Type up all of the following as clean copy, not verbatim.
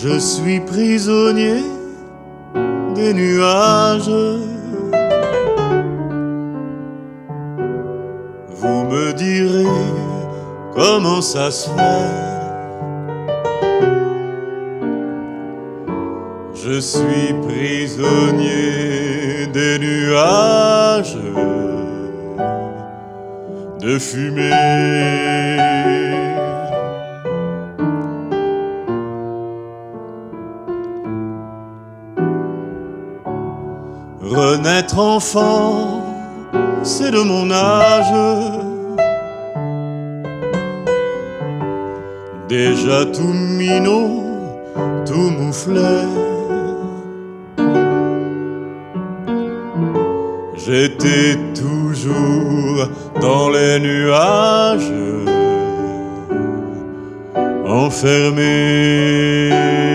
Je suis prisonnier des nuages. Vous me direz comment ça se fait. Je suis prisonnier des nuages de fumée. Renaître enfant, c'est de mon âge. Déjà tout minot, tout mouflé. J'étais toujours dans les nuages, enfermé.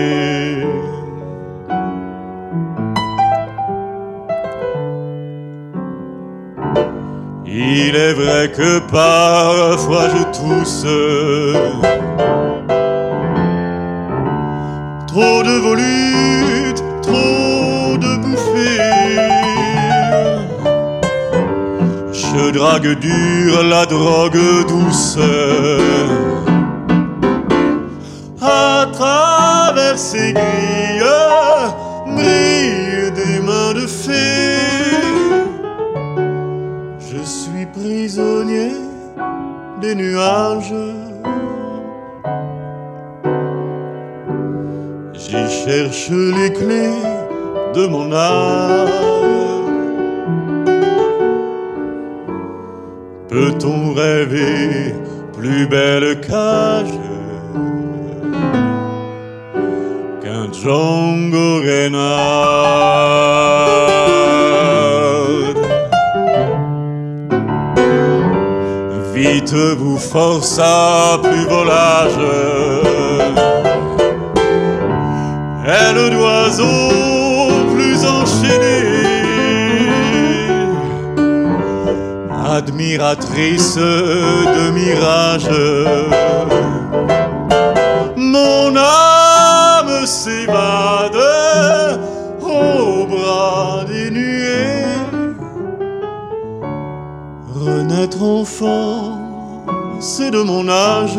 Il est vrai que parfois je tousse, trop de volutes, trop de bouffées. Je drague dur la drogue douce à travers ces grilles brillent des mains de fée. Je suis prisonnier des nuages. J'y cherche les clés de mon âme. Peut-on rêver plus belle cage qu'un Django Reinhardt? Vite vous force à plus volage, aile d'oiseau plus enchaînée, admiratrice de mirages. Mon âme s'évade au bras des nuées. Renaître enfant, c'est de mon âge.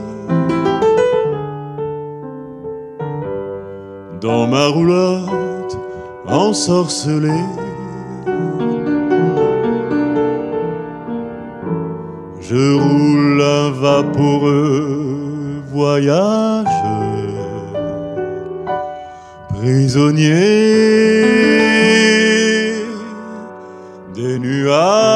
Dans ma roulotte ensorcelée, je roule un vaporeux voyage, prisonnier des nuages.